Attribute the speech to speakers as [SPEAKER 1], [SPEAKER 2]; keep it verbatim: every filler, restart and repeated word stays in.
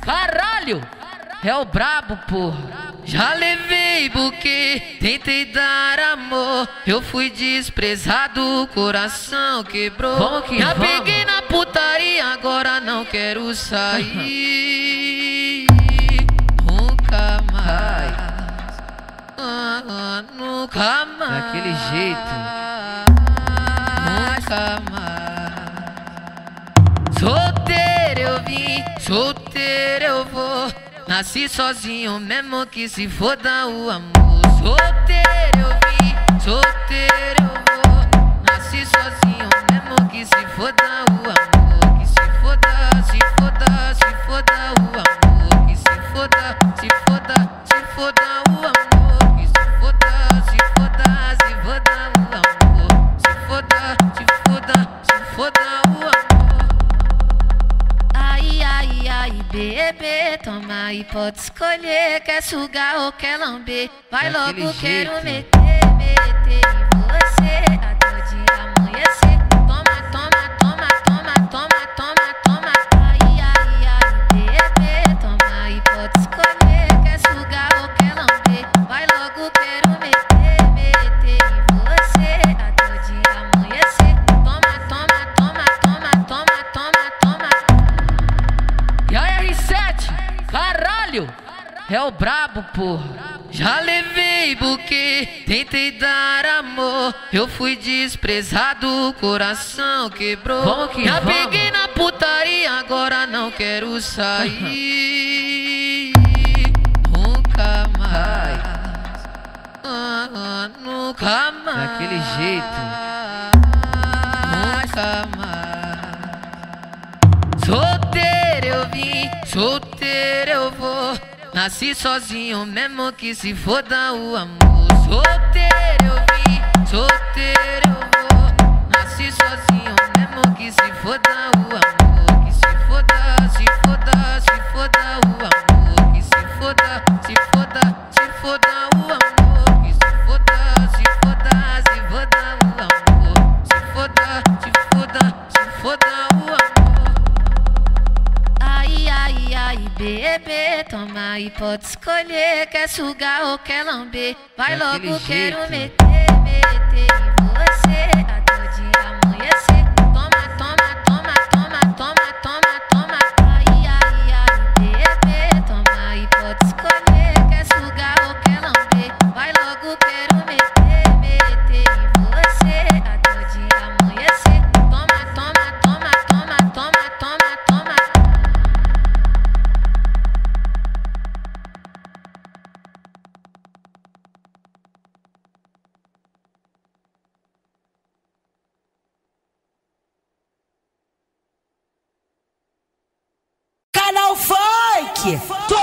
[SPEAKER 1] Caralho, é o brabo, porra. Já levei buquê, tentei dar amor. Eu fui desprezado, o coração quebrou.
[SPEAKER 2] Vamos que
[SPEAKER 1] Já
[SPEAKER 2] vamos.
[SPEAKER 1] peguei na putaria, agora não quero sair. Nunca mais, ah, ah, nunca mais.
[SPEAKER 2] Daquele jeito.
[SPEAKER 1] Nunca mais. Solteiro eu vim, solteiro eu vou. Nasci sozinho mesmo que se foda o amor. Solteiro eu vim, solteiro eu vou. Nasci sozinho mesmo que se foda o amor. Que se foda, se foda, se foda o amor. Que se foda, se foda, se foda o amor. Que se foda, se foda, se foda o amor. Se foda, se foda, se foda o amor. Ai, ai, ai, bebê, toma e pode escolher. Quer sugar ou quer lamber? Vai
[SPEAKER 2] Daquele
[SPEAKER 1] logo,
[SPEAKER 2] jeito.
[SPEAKER 1] quero meter, meter em você até o dia amanhecer. Toma, toma, toma, toma, toma, toma, toma. Ai, ai, ai, bebê, toma e pode escolher. Quer sugar ou quer lamber? Vai logo, quero meter, meter em você até o dia amanhecer. Toma, toma, toma, toma, toma, toma, toma. E a R sete, caralho, é o brabo, porra. Já levei buquê, tentei dar amor. Eu fui desprezado, o coração quebrou.
[SPEAKER 2] Vamos que
[SPEAKER 1] Já
[SPEAKER 2] vamos.
[SPEAKER 1] peguei na putaria, agora não quero sair. Nunca mais, ah, ah, nunca mais.
[SPEAKER 2] Daquele jeito.
[SPEAKER 1] Nunca mais. Solteiro eu vim, solteiro eu vou. Nasci sozinho mesmo que se foda o amor. Solteiro eu vim, solteiro eu vou. Nasci sozinho mesmo que se foda o amor. Que se foda, se foda, se foda o amor. Que se foda, se foda, se foda o amor. Que se foda, se foda, se foda o amor. Se foda, se foda, se foda o amor. Ai, ai, ai, bebê, toma e pode escolher. Quer sugar ou quer lamber? Vai
[SPEAKER 2] Daquele
[SPEAKER 1] logo, quero
[SPEAKER 2] jeito.
[SPEAKER 1] meter, meter em você até o dia amanhecer. Toma, toma, toma, toma, toma, toma, toma. Ai, ai, ai, bebê, toma e pode escolher. Quer sugar ou quer lamber? Vai logo, quero meter, meter em você até o dia amanhecer. Toma, toma, toma, toma, toma, toma, toma.
[SPEAKER 3] Canal Funk!